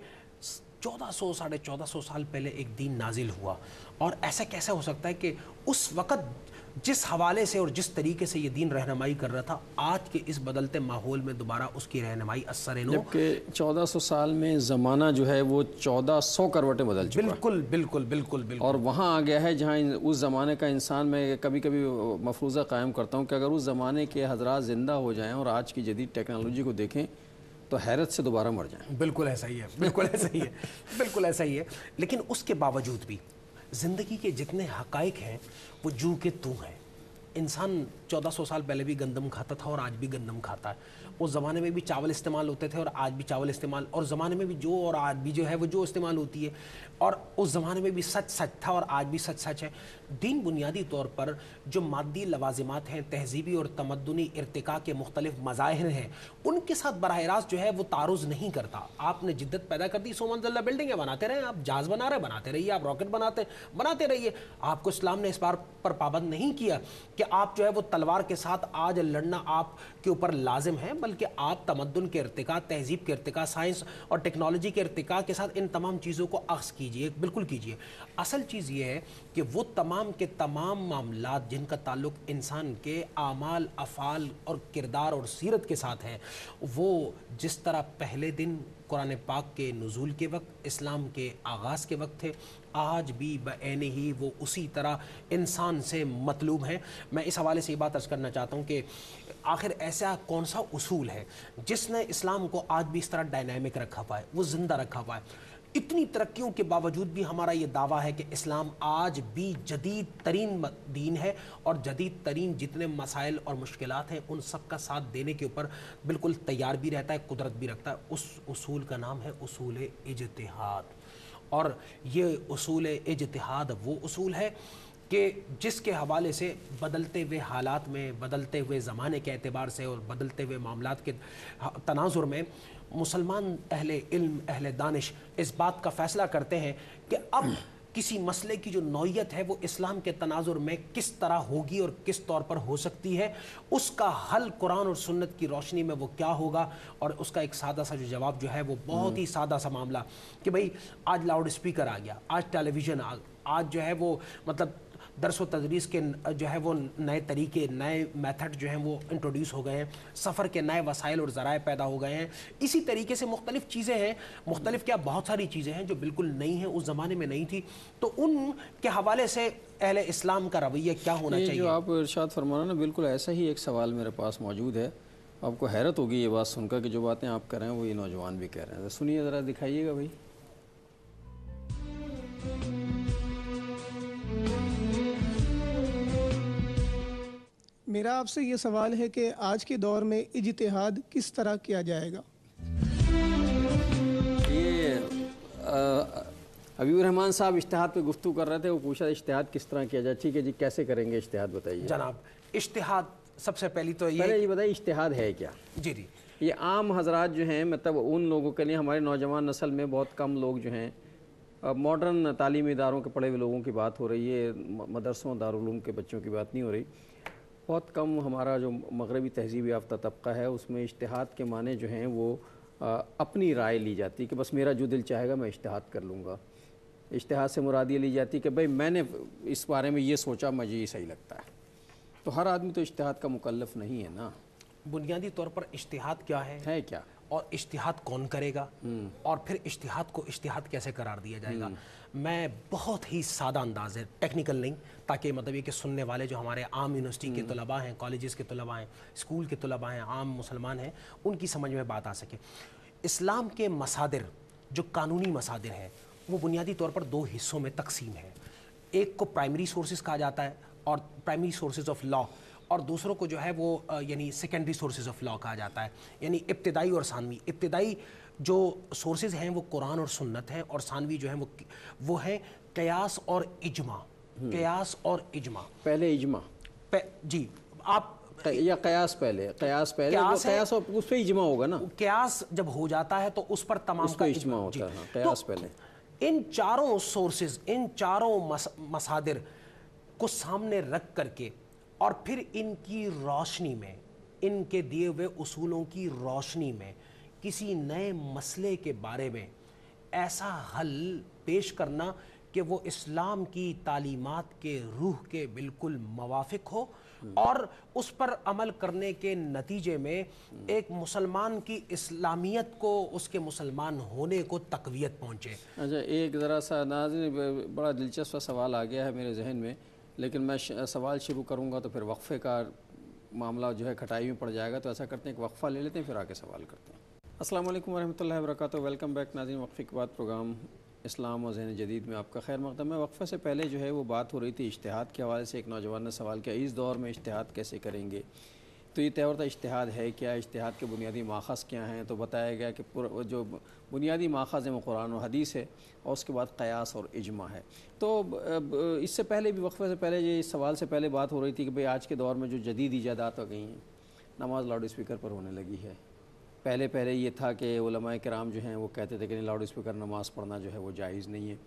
1400 ساڑھے 1400 سال پہلے ایک دین نازل ہوا، اور ایسا کیسے ہو سکتا ہے کہ اس وقت جس حوالے سے اور جس طریقے سے یہ دین رہنمائی کر رہا تھا آج کے اس بدلتے ماحول میں دوبارہ اس کی رہنمائی اثر نو، جبکہ 1400 سال میں زمانہ جو ہے وہ 1400 کروٹیں بدل چکا ہے۔ بالکل بالکل بالکل بالکل، اور وہاں آ گیا ہے جہاں اس زمانے کا انسان، میں کبھی کبھی مفروضہ قائم کرتا ہوں کہ اگر اس زمانے کے حضرات زندہ ہو جائیں اور آج کی جدید ٹیکنالوجی کو دیکھیں تو حیرت سے دوبارہ مر جائیں۔ بالکل ایسا ہی ہے، بالکل ایسا ہی ہے، بالکل ایسا ہی ہے، لیکن اس کے باوجود بھی زندگی کے جتنے حقائق ہیں وہ جو کہ تو ہیں۔ انسان 1400 سال پہلے بھی گندم کھاتا تھا اور آج بھی گندم کھاتا ہے، اس زمانے میں بھی چاول استعمال ہوتے تھے اور آج بھی چاول استعمال، اور زمانے میں بھی جو اور آج بھی جو ہے وہ جو استعمال ہوتی ہے، اور اس زمانے میں بھی سچ سچ تھا اور آج بھی سچ سچ ہے۔ دین بنیادی طور پر جو مادی لوازمات ہیں، تہذیبی اور تمدنی ارتقاء کے مختلف مظاہر ہیں، ان کے ساتھ براہ راست جو ہے وہ تعارض نہیں کرتا۔ آپ نے جدت پیدا کر دی، 100 منزلہ بلڈنگیں بناتے رہیں، آپ جہاز بنا رہے بناتے رہیے، آپ راکٹ بناتے رہیے، آپ کو اسلام نے اس بار پر پابند نہیں کیا کہ آپ جو ہے وہ تلوار کے ساتھ آج لڑنا آپ کے اوپر لازم ہے، بلکہ آپ تمدن کے ارتقاء، تہذیب کے ارتقاء، سائنس اور ٹیکنالوجی کے ارتقاء کے ساتھ ان تمام چیزوں کو اخذ کیجئے، بالکل کیجئے۔ اصل چیز یہ ہے کہ وہ تمام کے تمام معاملات جن کا تعلق انسان کے اعمال، افعال اور کردار اور سیرت کے ساتھ ہے، وہ جس طرح پہلے دن قرآن پاک کے نزول کے وقت، اسلام کے آغاز کے وقت تھے، آج بھی بعین ہی وہ اسی طرح انسان سے مطلوب ہیں۔ میں اس حوالے سے یہ بات عرض کرنا چاہتا ہوں کہ آخر ایسا کون سا اصول ہے جس نے اسلام کو آج بھی اس طرح ڈائنامک رکھا ہوا ہے، وہ زندہ رکھا ہوا ہے؟ اتنی ترقیوں کے باوجود بھی ہمارا یہ دعویٰ ہے کہ اسلام آج بھی جدید ترین دین ہے، اور جدید ترین جتنے مسائل اور مشکلات ہیں ان سب کا ساتھ دینے کے اوپر بالکل تیار بھی رہتا ہے، قدرت بھی رکھتا ہے۔ اس اصول کا نام ہے اصول اجتہاد، اور یہ اصول اجتہاد وہ اصول ہے کہ جس کے حوالے سے بدلتے ہوئے حالات میں، بدلتے ہوئے زمانے کے اعتبار سے اور بدلتے ہوئے معاملات کے تناظر میں مسلمان اہل علم، اہل دانش اس بات کا فیصلہ کرتے ہیں کہ اب کسی مسئلے کی جو نوعیت ہے وہ اسلام کے تناظر میں کس طرح ہوگی اور کس طور پر ہو سکتی ہے، اس کا حل قرآن اور سنت کی روشنی میں وہ کیا ہوگا۔ اور اس کا ایک سادہ سا جو جواب جو ہے وہ بہت ہی سادہ سا معاملہ کہ بھئی آج لاؤڈ اسپیکر آ گیا، آج ٹیلی ویژن آج جو ہے وہ مطلب درس و تدریس کے جو ہے وہ نئے طریقے، نئے میتھڈ جو ہیں وہ انٹروڈیوس ہو گئے ہیں، سفر کے نئے وسائل اور ذرائع پیدا ہو گئے ہیں، اسی طریقے سے مختلف چیزیں ہیں، مختلف کیا بہت ساری چیزیں ہیں جو بالکل نئی ہیں، اس زمانے میں نہیں تھی۔ تو ان کے حوالے سے اہل اسلام کا رویہ کیا ہونا چاہیے؟ جو آپ ارشاد فرمانا نا، بالکل ایسا ہی ایک سوال میرے پاس موجود ہے۔ آپ کو حیرت ہوگی یہ بات سن کر کہ جو باتیں آپ کر رہے ہیں وہ یہ نوجوان بھی کہہ رہے ہیں۔ سنیے ذرا، دکھائیے گا بھائی۔ میرا آپ سے یہ سوال ہے کہ آج کے دور میں اجتہاد کس طرح کیا جائے گا؟ یہ حبیب الرحمان صاحب اجتہاد پہ گفتگو کر رہے تھے، وہ پوچھا اجتہاد کس طرح کیا جائے۔ ٹھیک ہے جی، کیسے کریں گے اجتہاد بتائیے جناب۔ اجتہاد سب سے پہلی تو پہلے یہ بتائیے اجتہاد ہے کیا؟ جی جی، یہ عام حضرات جو ہیں، مطلب ان لوگوں کے لیے، ہمارے نوجوان نسل میں بہت کم لوگ جو ہیں، ماڈرن تعلیمی اداروں کے پڑھے ہوئے لوگوں کی بات ہو رہی ہے، مدرسوں دارالعلوم کے بچوں کی بات نہیں ہو رہی۔ بہت کم ہمارا جو مغربی تہذیب یافتہ طبقہ ہے اس میں اجتہاد کے معنی جو ہیں وہ اپنی رائے لی جاتی کہ بس میرا جو دل چاہے گا میں اجتہاد کر لوں گا۔ اجتہاد سے مراد یہ لی جاتی کہ بھئی میں نے اس بارے میں یہ سوچا، مجھے یہ صحیح لگتا ہے۔ تو ہر آدمی تو اجتہاد کا مکلف نہیں ہے نا۔ بنیادی طور پر اجتہاد کیا ہے کیا، اور اجتہاد کون کرے گا، اور پھر اجتہاد کو اجتہاد کیسے قرار دیا جائے گا؟ میں بہت ہی سادہ انداز ہے، ٹیکنیکل نہیں، تاکہ مطلب یہ کہ سننے والے جو ہمارے عام یونیورسٹی کے طلباء ہیں، کالجز کے طلباء ہیں، اسکول کے طلباء ہیں، عام مسلمان ہیں، ان کی سمجھ میں بات آ سکے۔ اسلام کے مصادر جو قانونی مصادر ہیں وہ بنیادی طور پر دو حصوں میں تقسیم ہیں۔ ایک کو پرائمری سورسز کہا جاتا ہے اور پرائمری سورسز آف لا، اور دوسروں کو جو ہے وہ یعنی سیکنڈری سورسز آف لا کہا جاتا ہے، یعنی ابتدائی اور ثانوی۔ ابتدائی جو سورسز ہیں وہ قرآن اور سنت ہیں، اور ثانوی جو ہیں وہ ہیں قیاس اور اجماع۔ قیاس اور اجماع، پہلے اجماع جی آپ یا قیاس پہلے، قیاس پہلے، قیاس اور اس پہ اجماع ہوگا نا، قیاس جب ہو جاتا ہے تو اس پر تمام کا اجماع ہوتا ہے، قیاس پہلے۔ ان چاروں سورسز، ان چاروں مصادر کو سامنے رکھ کر کے اور پھر ان کی روشنی میں، ان کے دیے ہوئے اصولوں کی روشنی میں کسی نئے مسئلے کے بارے میں ایسا حل پیش کرنا کہ وہ اسلام کی تعلیمات کے روح کے بالکل موافق ہو، اور اس پر عمل کرنے کے نتیجے میں ایک مسلمان کی اسلامیت کو، اس کے مسلمان ہونے کو تقویت پہنچے۔ اچھا، ایک ذرا سا ناظرین بڑا دلچسپ سوال آ گیا ہے میرے ذہن میں، لیکن میں سوال شروع کروں گا تو پھر وقفے کا معاملہ جو ہے کھٹائی میں پڑ جائے گا، تو ایسا کرتے ہیں کہ وقفہ لے لیتے ہیں پھر آگے سوال کرتے ہیں۔ السلام علیکم ورحمۃ اللہ وبرکاتہ، ویلکم بیک ناظرین۔ وقفے کے بعد پروگرام اسلام و ذہن جدید میں آپ کا خیر مقدم ہے۔ وقفے سے پہلے جو ہے وہ بات ہو رہی تھی اجتہاد کے حوالے سے، ایک نوجوان نے سوال کیا اس دور میں اجتہاد کیسے کریں گے، تو یہ طے ہوتا اجتہاد ہے کیا، اجتہاد کے بنیادی ماخذ کیا ہیں، تو بتایا گیا کہ جو بنیادی ماخذ ہیں وہ قرآن و حدیث ہے، اور اس کے بعد قیاس اور اجماع ہے۔ تو اس سے پہلے بھی، وقفے سے پہلے، یہ اس سوال سے پہلے بات ہو رہی تھی کہ بھئی آج کے دور میں جو جدید ایجادات ہو گئی ہیں، نماز لاؤڈ اسپیکر پر ہونے لگی ہے۔ پہلے یہ تھا کہ علماء کرام جو ہیں وہ کہتے تھے کہ لاؤڈ اسپیکر نماز پڑھنا جو ہے وہ جائز نہیں ہے۔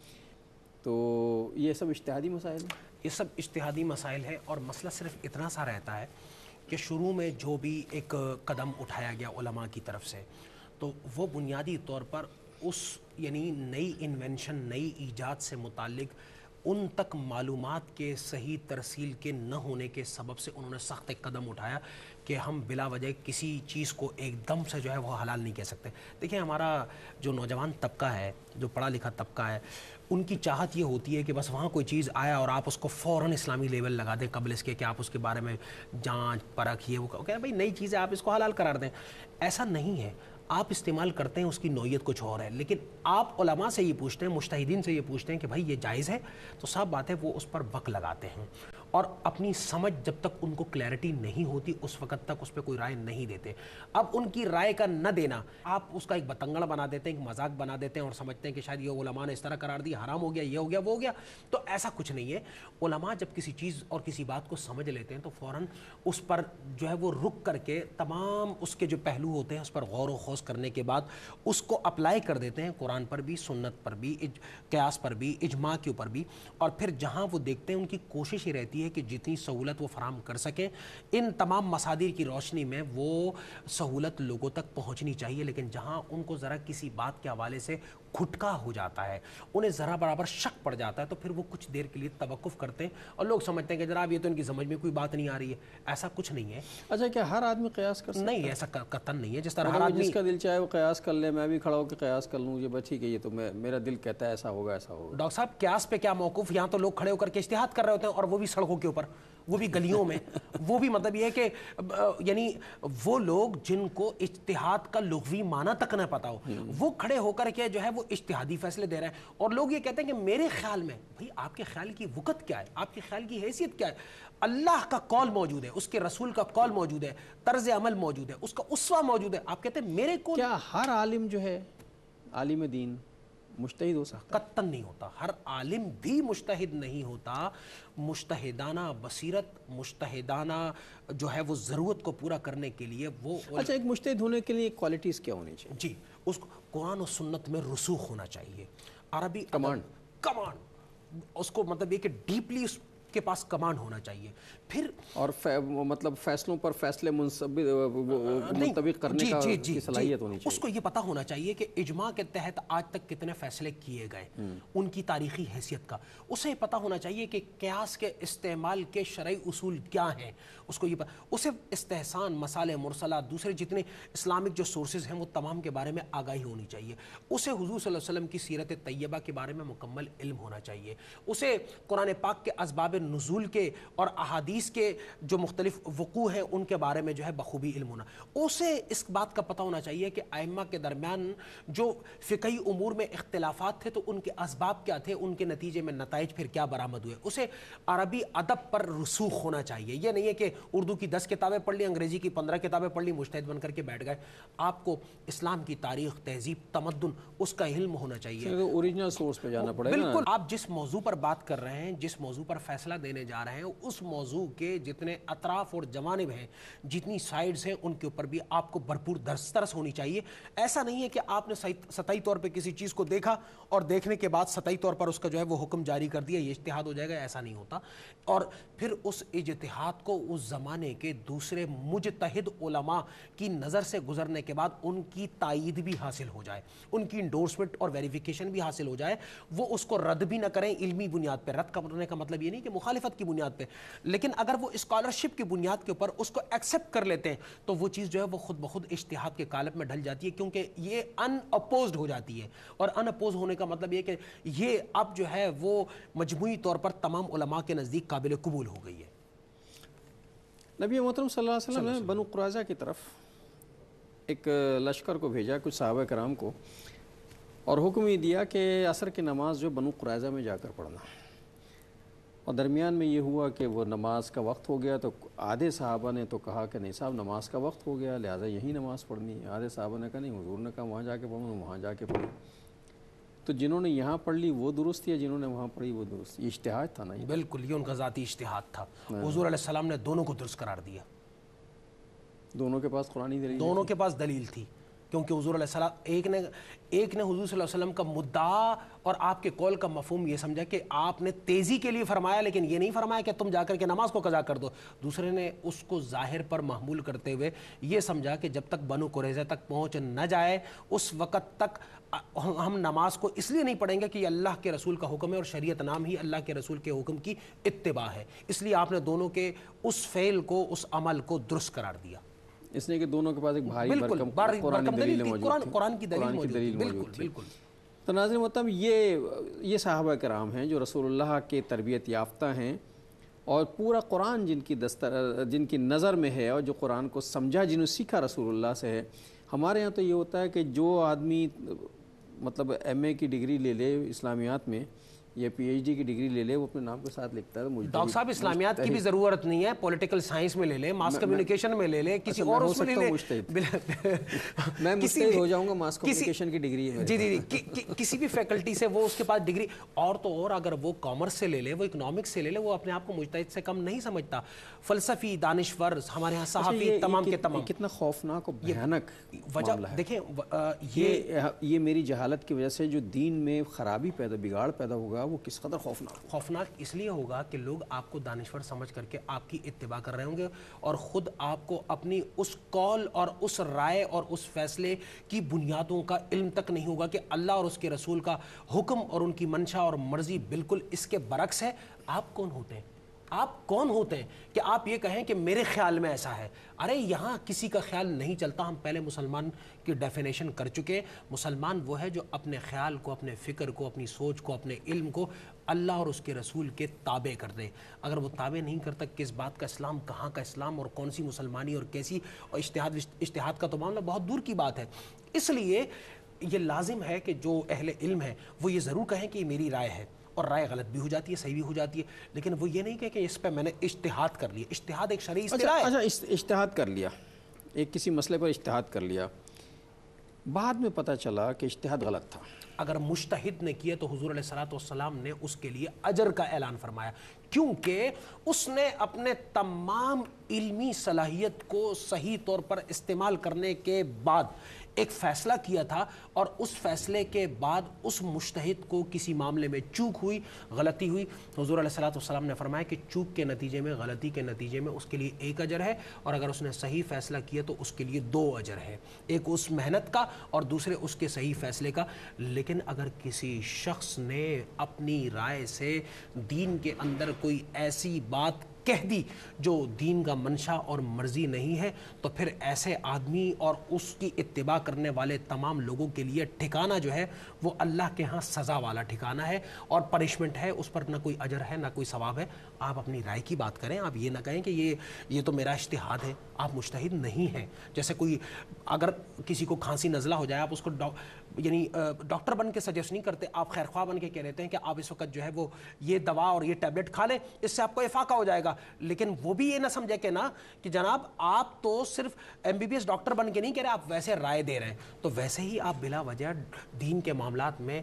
تو یہ سب اجتہادی مسائل ہیں، یہ سب اجتہادی مسائل ہیں، اور مسئلہ صرف اتنا سا رہتا ہے کہ شروع میں جو بھی ایک قدم اٹھایا گیا علماء کی طرف سے، تو وہ بنیادی طور پر اس یعنی نئی انوینشن، نئی ایجاد سے متعلق ان تک معلومات کے صحیح ترسیل کے نہ ہونے کے سبب سے انہوں نے سخت ایک قدم اٹھایا کہ ہم بلا وجہ کسی چیز کو ایک دم سے جو ہے وہ حلال نہیں کہہ سکتے۔ دیکھیں، ہمارا جو نوجوان طبقہ ہے، جو پڑھا لکھا طبقہ ہے، ان کی چاہت یہ ہوتی ہے کہ بس وہاں کوئی چیز آیا اور آپ اس کو فوراً اسلامی لیول لگا دیں، قبل اس کے کہ آپ اس کے بارے میں جانچ پرکھ یہ وہ کہہ بھائی نئی چیز ہے آپ اس کو حلال قرار دیں۔ ایسا نہیں ہے، آپ استعمال کرتے ہیں، اس کی نوعیت کچھ اور ہے، لیکن آپ علماء سے یہ پوچھتے ہیں، مجتہدین سے یہ پوچھتے ہیں کہ بھائی یہ جائز ہے، تو صاحب بات ہے وہ اس پر وقت لگاتے ہیں، اور اپنی سمجھ جب تک ان کو کلیئرٹی نہیں ہوتی اس وقت تک اس پہ کوئی رائے نہیں دیتے۔ اب ان کی رائے کا نہ دینا، آپ اس کا ایک بتنگڑ بنا دیتے ہیں، ایک مذاق بنا دیتے ہیں، اور سمجھتے ہیں کہ شاید یہ علماء نے اس طرح قرار دیا، حرام ہو گیا، یہ ہو گیا، وہ ہو گیا۔ تو ایسا کچھ نہیں ہے۔ علماء جب کسی چیز اور کسی بات کو سمجھ لیتے ہیں تو فوراً اس پر جو ہے وہ رک کر کے تمام اس کے جو پہلو ہوتے ہیں اس پر غور و خوض کرنے کے بعد اس کو اپلائی کر دیتے ہیں، قرآن پر بھی، سنت پر بھی، قیاس پر بھی، اجماع کے اوپر بھی، اور پھر جہاں وہ دیکھتے ہیں ان کی کوشش یہ رہتی ہے کہ جتنی سہولت وہ فراہم کر سکیں ان تمام مصادر کی روشنی میں وہ سہولت لوگوں تک پہنچنی چاہیے، لیکن جہاں ان کو ذرا کسی بات کے حوالے سے کھٹکا ہو جاتا ہے، انہیں ذرا برابر شک پڑ جاتا ہے، تو پھر وہ کچھ دیر کے لیے توقف کرتے ہیں اور لوگ سمجھتے ہیں کہ جناب یہ تو ان کی سمجھ میں کوئی بات نہیں آ رہی ہے۔ ایسا کچھ نہیں ہے۔ اچھا، کیا ہر آدمی قیاس کر سکتا ہے؟ نہیں، ایسا قطعاً نہیں ہے۔ جس طرح ہر آدمی، جس کا دل چاہے وہ قیاس کر لے، میں بھی کھڑا ہو کے قیاس کر لوں، یہ بات ٹھیک ہے، یہ تو میرا دل کہتا ہے ایسا ہوگا، ایسا ہوگا۔ ڈاکٹر صاحب قیاس پہ کیا موقف؟ یہاں تو لوگ کھڑے ہو کر کے اجتہاد کر رہے ہوتے ہیں، اور وہ بھی سڑکوں کے اوپر، وہ بھی گلیوں میں، وہ بھی مطلب یہ ہے کہ یعنی وہ لوگ جن کو اجتہاد کا لغوی معنی تک نہ پتا ہو، وہ کھڑے ہو کر کے جو ہے وہ اجتہادی فیصلے دے رہے ہیں، اور لوگ یہ کہتے ہیں کہ میرے خیال میں، بھئی آپ کے خیال کی وقت کیا ہے، آپ کے خیال کی حیثیت کیا ہے؟ اللہ کا قول موجود ہے، اس کے رسول کا قول موجود ہے، طرز عمل موجود ہے، اس کا اسوہ موجود ہے، آپ کہتے ہیں میرے قول۔ کیا ہر عالم جو ہے، عالم دین، مجتہد ہو سکتا ہے؟ قطعاً نہیں ہوتا، ہر عالم بھی مجتہد نہیں ہوتا۔ مجتہدانہ بصیرت، مجتہدانہ جو ہے وہ ضرورت کو پورا کرنے کے لیے وہ، اچھا، ایک مجتہد ہونے کے لیے کوالٹیز کیا ہونی چاہیے؟ جی، اس کو قرآن و سنت میں رسوخ ہونا چاہیے، عربی کمانڈ، اس کو مطلب یہ کہ ڈیپلی اس کے پاس کمانڈ ہونا چاہیے، پھر اور مطلب فیصلوں پر فیصلے منطبق کرنے کی صلاحیت ہونی چاہیے۔ اس کو یہ پتا ہونا چاہیے کہ اجماع کے تحت آج تک کتنے فیصلے کیے گئے، ان کی تاریخی حیثیت کا، اسے پتا ہونا چاہیے کہ قیاس کے استعمال کے شرعی اصول کیا ہیں، اس کو یہ اسے استحسان، مصالح مرسلہ، دوسرے جتنے اسلامک جو سورسز ہیں وہ تمام کے بارے میں آگاہی ہونی چاہیے، اسے حضور صلی اللہ علیہ وسلم کی سیرت طیبہ کے بارے میں مکمل علم ہونا چاہیے، اسے قرآن پاک کے اسباب نزول کے اور احادیث کے جو مختلف وقوع ہیں ان کے بارے میں جو ہے بخوبی علم ہونا. اسے اس بات کا پتہ ہونا چاہیے کہ ائمہ کے درمیان جو فقہی امور میں اختلافات تھے تو ان کے اسباب کیا تھے, ان کے نتیجے میں نتائج پھر کیا برآمد ہوئے. اسے عربی ادب پر رسوخ ہونا چاہیے. یہ نہیں ہے کہ اردو کی 10 کتابیں پڑھ لی, انگریزی کی 15 کتابیں پڑھ لی, مجتہد بن کر کے بیٹھ گئے. آپ کو اسلام کی تاریخ, تہذیب, تمدن اس کا علم ہونا چاہیے. اوریجنل سورس پہ جانا پڑے گا. بالکل. آپ جس موضوع پر بات کر رہے ہیں, جس موضوع پر فیصلہ دینے جا رہے ہیں, اس موضوع کے جتنے اطراف اور جوانب ہیں, جتنی سائیڈز ہیں, ان کے اوپر بھی آپ کو بھرپور دسترس ہونی چاہیے. ایسا نہیں ہے کہ آپ نے سطحی طور پہ کسی چیز کو دیکھا اور دیکھنے کے بعد سطحی طور پر اس کا جو ہے وہ حکم جاری کر دیا, یہ اجتہاد ہو جائے گا. ایسا نہیں ہوتا. اور پھر اس اجتہاد کو اس زمانے کے دوسرے مجتہد علماء کی نظر سے گزرنے کے بعد ان کی تائید بھی حاصل ہو جائے, ان کی انڈورسمنٹ اور ویریفیکیشن بھی حاصل ہو جائے. وہ اس کو رد بھی نہ کریں علمی بنیاد پہ. رد کرنے کا مطلب یہ نہیں کہ مخالفت کی بنیاد پہ, لیکن اگر وہ اسکالرشپ کی بنیاد کے اوپر اس کو ایکسیپٹ کر لیتے ہیں تو وہ چیز جو ہے وہ خود بخود اجتہاد کے قالب میں ڈھل جاتی ہے, کیونکہ یہ ان اپوزڈ ہو جاتی ہے. اور ان اپوز ہونے کا مطلب یہ کہ یہ اب جو ہے وہ مجموعی طور پر تمام علماء کے نزدیک قابل قبول ہو گئی ہے. نبی محترم صلی اللہ علیہ وسلم نے بنو قریظہ کی طرف ایک لشکر کو بھیجا, کچھ صحابہ کرام کو, اور حکم یہ دیا کہ عصر کی نماز جو بنو قریظہ میں جا کر پڑھنا. اور درمیان میں یہ ہوا کہ وہ نماز کا وقت ہو گیا, تو آدھے صحابہ نے تو کہا کہ نہیں صاحب نماز کا وقت ہو گیا لہٰذا یہی نماز پڑھنی ہے. آدھے صحابہ نے کہا نہیں, حضور نے کہا وہاں جا کے پڑھوں, وہاں جا کے پڑھوں. تو جنہوں نے یہاں پڑھ لی وہ درست ہے, جنہوں نے وہاں پڑھی وہ درست. یہ اجتہاد تھا نا. بالکل, یہ ان کا ذاتی اجتہاد تھا. حضور علیہ السلام نے دونوں کو درست قرار دیا. دونوں کے پاس قرآنی دلیل, دونوں کے پاس دلیل تھی, کیونکہ حضور علیہ السلام ایک نے حضور صلی اللہ علیہ وسلم کا مدعا اور آپ کے قول کا مفہوم یہ سمجھا کہ آپ نے تیزی کے لیے فرمایا, لیکن یہ نہیں فرمایا کہ تم جا کر کے نماز کو قضا کر دو. دوسرے نے اس کو ظاہر پر محمول کرتے ہوئے یہ سمجھا کہ جب تک بنو قریظہ تک پہنچ نہ جائے اس وقت تک ہم نماز کو اس لیے نہیں پڑھیں گے کہ یہ اللہ کے رسول کا حکم ہے, اور شریعت نام ہی اللہ کے رسول کے حکم کی اتباع ہے. اس لیے آپ نے دونوں کے اس فعل کو, اس عمل کو درست قرار دیا. اس نے کہ دونوں کے پاس ایک بھاری بالکل قرآن کی دلیل موجود تھی. بالکل. تو ناظرین محترم, یہ صحابہ کرام ہیں جو رسول اللہ کے تربیت یافتہ ہیں, اور پورا قرآن جن کی نظر میں ہے, اور جو قرآن کو سمجھا, جنہوں سیکھا رسول اللہ سے ہے. ہمارے ہاں تو یہ ہوتا ہے کہ جو آدمی مطلب ایم اے کی ڈگری لے لے اسلامیات میں, یا پی ایچ ڈی کی ڈگری لے لے, وہ اپنے نام کے ساتھ لکھتا ہے. ڈاکٹر صاحب اسلامیات کی بھی ضرورت نہیں ہے, پولیٹیکل سائنس میں لے لیں, ماس کمیونیکیشن میں لے لیں, کسی اور اس میں لے لیں. میں مجتہد ہو جاؤں گا, ماس کمیونیکیشن کی ڈگری ہے. جی, کسی بھی فیکلٹی سے وہ اس کے پاس ڈگری, اور تو اور اگر وہ کامرس سے لے لے, وہ اکنامکس سے لے لے, وہ اپنے آپ کو مجتہد سے کم نہیں سمجھتا. فلسفی, دانشور, ہمارے ہاں صحافی, تمام کے تمام. کتنا خوفناک اور بھیانک وجہ دیکھیں, یہ میری جہالت کی وجہ سے جو دین میں خرابی بگاڑ پیدا ہوگا وہ کس قدر خوفناک اس لیے ہوگا کہ لوگ آپ کو دانشور سمجھ کر کے آپ کی اتباع کر رہے ہوں گے, اور خود آپ کو اپنی اس قول اور اس رائے اور اس فیصلے کی بنیادوں کا علم تک نہیں ہوگا کہ اللہ اور اس کے رسول کا حکم اور ان کی منشا اور مرضی بالکل اس کے برعکس ہے. آپ کون ہوتے ہیں, آپ کون ہوتے ہیں کہ آپ یہ کہیں کہ میرے خیال میں ایسا ہے؟ ارے یہاں کسی کا خیال نہیں چلتا. ہم پہلے مسلمان کی ڈیفینیشن کر چکے. مسلمان وہ ہے جو اپنے خیال کو, اپنے فکر کو, اپنی سوچ کو, اپنے علم کو اللہ اور اس کے رسول کے تابع کر دے. اگر وہ تابع نہیں کرتا, کس بات کا اسلام, کہاں کا اسلام, اور کون سی مسلمانی اور کیسی, اور اجتہاد کا تو معاملہ بہت دور کی بات ہے. اس لیے یہ لازم ہے کہ جو اہل علم ہے وہ یہ ضرور کہیں کہ یہ میری رائے ہے, اور رائے غلط بھی ہو جاتی ہے, صحیح بھی ہو جاتی ہے, لیکن وہ یہ نہیں کہ اس پہ میں نے اجتہاد کر لیا. اجتہاد ایک شرعی اصطلاح ہے. اچھا, اجتہاد کر لیا, ایک کسی مسئلے پر اجتہاد کر لیا, بعد میں پتہ چلا کہ اجتہاد غلط تھا. اگر مجتہد نے کیا تو حضور علیہ الصلوۃ نے اس کے لیے اجر کا اعلان فرمایا, کیونکہ اس نے اپنے تمام علمی صلاحیت کو صحیح طور پر استعمال کرنے کے بعد ایک فیصلہ کیا تھا, اور اس فیصلے کے بعد اس مجتہد کو کسی معاملے میں چوک ہوئی, غلطی ہوئی. حضور علیہ الصلوۃ نے فرمایا کہ چوک کے نتیجے میں, غلطی کے نتیجے میں اس کے لیے ایک اجر ہے, اور اگر اس نے صحیح فیصلہ کیا تو اس کے لیے 2 اجر ہے, ایک اس محنت کا اور دوسرے اس کے صحیح فیصلے کا. لیکن اگر کسی شخص نے اپنی رائے سے دین کے اندر کوئی ایسی بات کہہ دی جو دین کا منشا اور مرضی نہیں ہے، تو پھر ایسے آدمی اور اس کی اتباع کرنے والے تمام لوگوں کے لیے ٹھکانہ جو ہے وہ اللہ کے ہاں سزا والا ٹھکانہ ہے اور پنشمنٹ ہے، اس پر نہ کوئی اجر ہے نہ کوئی ثواب ہے۔ آپ اپنی رائے کی بات کریں، آپ یہ نہ کہیں کہ یہ تو میرا اجتہاد ہے، آپ مجتہد نہیں ہیں۔ جیسے کوئی اگر کسی کو کھانسی نزلہ ہو جائے، آپ اس کو یعنی ڈاکٹر بن کے سجیسٹ نہیں کرتے، آپ خیر خواہ بن کے کہہ دیتے ہیں کہ آپ اس وقت جو ہے وہ یہ دوا اور یہ ٹیبلٹ کھا لیں، اس سے آپ کو افاقہ ہو جائے گا۔ لیکن وہ بھی یہ نہ سمجھے کہ نا کہ جناب آپ تو صرف MBBS ڈاکٹر بن کے نہیں کہہ رہے، آپ ویسے رائے دے رہے ہیں۔ تو ویسے ہی آپ بلا وجہ دین کے معاملات میں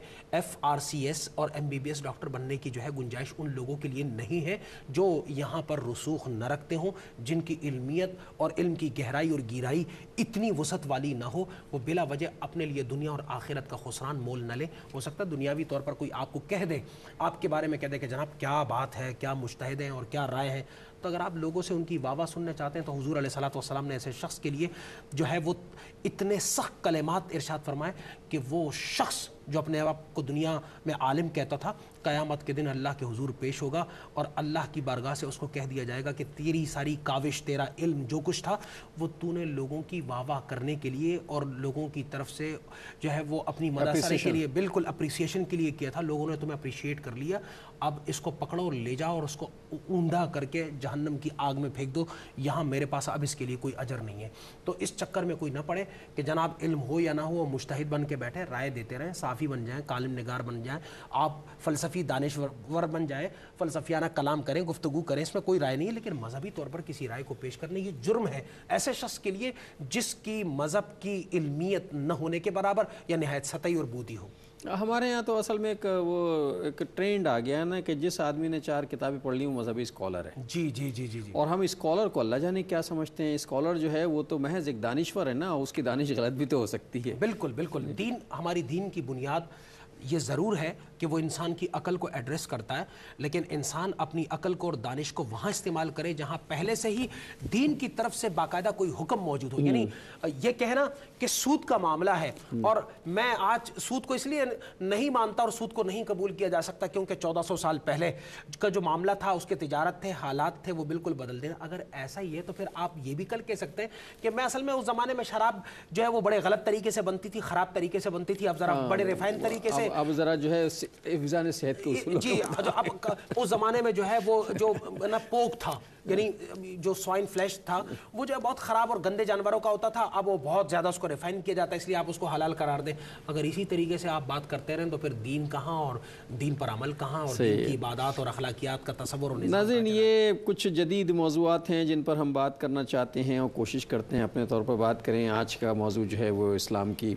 FRCS اور MBBS ڈاکٹر بننے کی جو ہے گنجائش ان لوگوں کے لیے نہیں ہے جو یہاں پر رسوخ نہ رکھتے ہوں، جن کی علمیت اور علم کی گہرائی اور گہرائی اتنی وسعت والی نہ ہو، وہ بلا وجہ اپنے لیے دنیا اور آخرت کا خسران مول نہ لے۔ ہو سکتا ہے دنیاوی طور پر کوئی آپ کو کہہ دے، آپ کے بارے میں کہہ دے کہ جناب کیا بات ہے، کیا مجتہد ہیں اور کیا رائے ہے، تو اگر آپ لوگوں سے ان کی واہ واہ سننا چاہتے ہیں تو حضور علیہ الصلوۃ والسلام نے ایسے شخص کے لیے جو ہے وہ اتنے سخت کلمات ارشاد فرمائے کہ وہ شخص جو اپنے آپ کو دنیا میں عالم کہتا تھا، قیامت کے دن اللہ کے حضور پیش ہوگا اور اللہ کی بارگاہ سے اس کو کہہ دیا جائے گا کہ تیری ساری کاوش، تیرا علم جو کچھ تھا وہ تو نے لوگوں کی واہ واہ کرنے کے لیے اور لوگوں کی طرف سے جو ہے وہ اپنی مداحسرے کے لیے، بالکل اپریسیشن کے لیے کیا تھا، لوگوں نے تمہیں اپریشیٹ کر لیا، اب اس کو پکڑو اور لے جاؤ اور اس کو اونڈا کر کے جہنم کی آگ میں پھینک دو، یہاں میرے پاس اب اس کے لیے کوئی اجر نہیں ہے۔ تو اس چکر میں کوئی نہ پڑے کہ جناب علم ہو یا نہ ہو، مجتہد بن کے بیٹھے رائے دیتے رہیں، صافی بن جائیں، کالم نگار بن جائیں، آپ فلسفی دانشور بن جائیں، فلسفیانہ کلام کریں، گفتگو کریں، اس میں کوئی رائے نہیں ہے، لیکن مذہبی طور پر کسی رائے کو پیش کرنے یہ جرم ہے ایسے شخص کے لیے جس کی مذہب کی علمیت نہ ہونے کے برابر یا نہایت سطحی اور بودی ہو۔ ہمارے یہاں تو اصل میں ایک ٹرینڈ آ گیا ہے نا کہ جس آدمی نے 4 کتابیں پڑھ لی وہ مذہبی اسکالر ہے۔ جی جی جی جی جی۔ اور ہم اسکالر کو اللہ جانے کیا سمجھتے ہیں، اسکالر جو ہے وہ تو محض ایک دانشور ہے نا، اس کی دانش غلط بھی تو ہو سکتی ہے۔ بالکل بالکل، دین، ہماری دین کی بنیاد یہ ضرور ہے کہ وہ انسان کی عقل کو ایڈریس کرتا ہے، لیکن انسان اپنی عقل کو اور دانش کو وہاں استعمال کرے جہاں پہلے سے ہی دین کی طرف سے باقاعدہ کوئی حکم موجود ہو۔ یعنی یہ کہنا کہ سود کا معاملہ ہے اور میں آج سود کو اس لیے نہیں مانتا اور سود کو نہیں قبول کیا جا سکتا کیونکہ 1400 سال پہلے کا جو معاملہ تھا، اس کے تجارت تھے، حالات تھے، وہ بالکل بدل دیں۔ اگر ایسا ہی ہے تو پھر آپ یہ بھی کل کہہ سکتے ہیں کہ میں اصل میں اس زمانے میں شراب جو ہے وہ بڑے غلط طریقے سے بنتی تھی، خراب طریقے سے بنتی تھی، اب ذرا بڑے ریفائن طریقے سے، اب ذرا جو ہے حفظان صحت کے اصول، جی اب اس زمانے میں جو ہے وہ جو نا پوک تھا، یعنی جو سوائن فلیش تھا، وہ جو ہے بہت خراب اور گندے جانوروں کا ہوتا تھا، اب وہ بہت زیادہ اس کو ریفائن کیا جاتا ہے، اس لیے آپ اس کو حلال قرار دیں۔ اگر اسی طریقے سے آپ بات کرتے رہیں تو پھر دین کہاں اور دین پر عمل کہاں اور دین کی عبادات اور اخلاقیات کا تصور اور نظام۔ ناظرین، یہ کچھ جدید موضوعات ہیں جن پر ہم بات کرنا چاہتے ہیں اور کوشش کرتے ہیں اپنے طور پر بات کریں۔ آج کا موضوع جو ہے وہ اسلام کی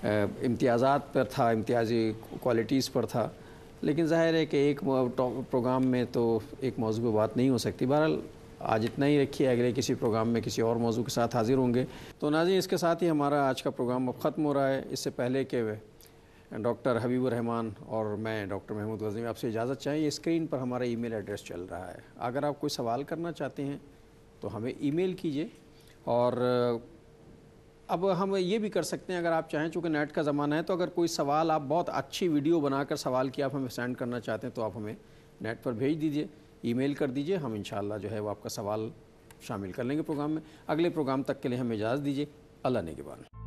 امتیازات پر تھا، امتیازی کوالٹیز پر تھا، لیکن ظاہر ہے کہ ایک پروگرام میں تو ایک موضوع پہ بات نہیں ہو سکتی۔ بہرحال آج اتنا ہی رکھیے، اگلے کسی پروگرام میں کسی اور موضوع کے ساتھ حاضر ہوں گے۔ تو ناظرین، اس کے ساتھ ہی ہمارا آج کا پروگرام اب ختم ہو رہا ہے۔ اس سے پہلے کہ ڈاکٹر حبیب الرحمان اور میں ڈاکٹر محمود غزنوی آپ سے اجازت چاہیں، اسکرین پر ہمارا ای میل ایڈریس چل رہا ہے، اگر آپ کوئی سوال کرنا چاہتے ہیں تو ہمیں ای میل کیجیے، اور اب ہم یہ بھی کر سکتے ہیں اگر آپ چاہیں، چونکہ نیٹ کا زمانہ ہے، تو اگر کوئی سوال آپ بہت اچھی ویڈیو بنا کر سوال کی آپ ہمیں سینڈ کرنا چاہتے ہیں تو آپ ہمیں نیٹ پر بھیج دیجیے، ای میل کر دیجیے، ہم انشاءاللہ جو ہے وہ آپ کا سوال شامل کر لیں گے پروگرام میں۔ اگلے پروگرام تک کے لیے ہمیں اجازت دیجیے، اللہ نگہبان۔